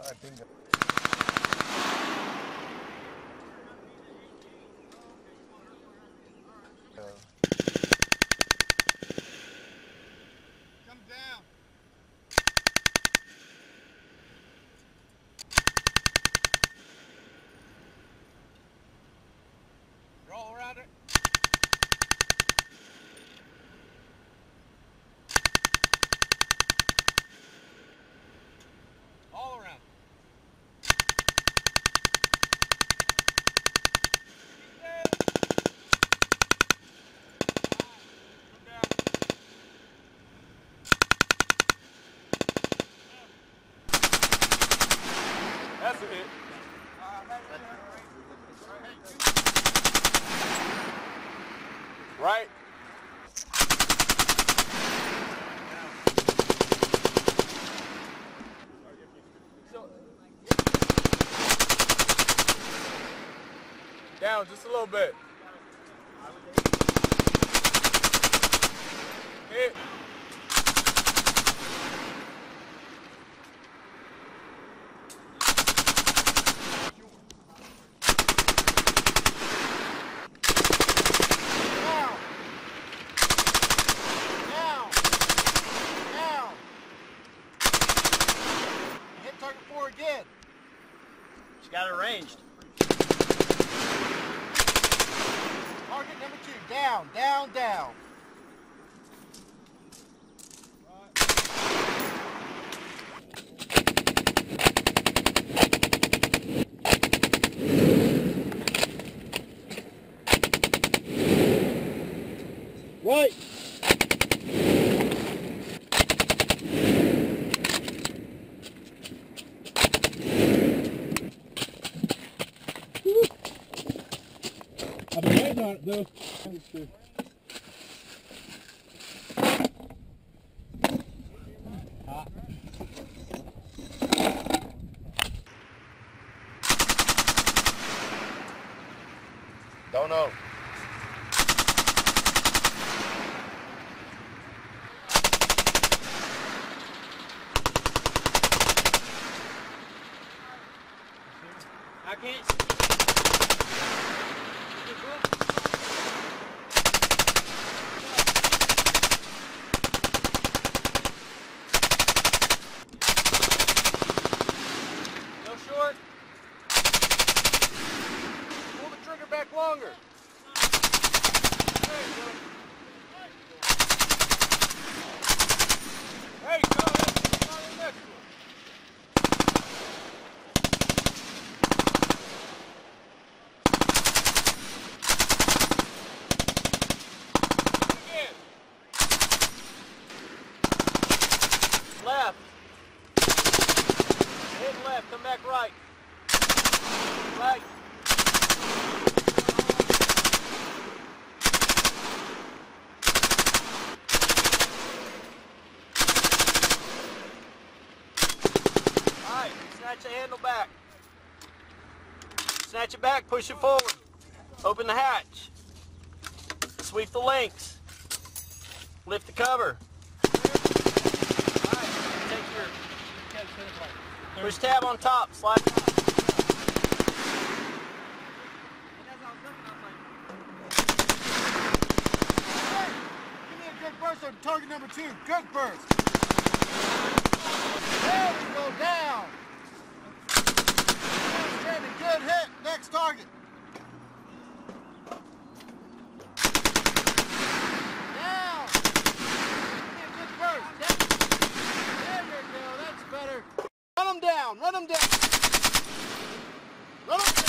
I think. Come down. You're all around it. All around. That's it. Right. Down just a little bit. Hit. Target 4 again. She got it arranged. Target number 2. Down, down, down. Right. I've been waiting on it though. Don't know. I can't see. Go short. Pull the trigger back longer. There you go. Hey, go ahead. Get on the next one. Again. Left. Hit left. Come back right. Right. Alright, snatch the handle back. Snatch it back, push it forward. Open the hatch. Sweep the links. Lift the cover. Alright, take your push tab on top, slide it out. Give me a good burst on target number 2. Good burst. There we go, down. Outstanding, good hit. Next target. Down. Give me a good burst. There you go, that's better. Run them down, run them down. Run them down.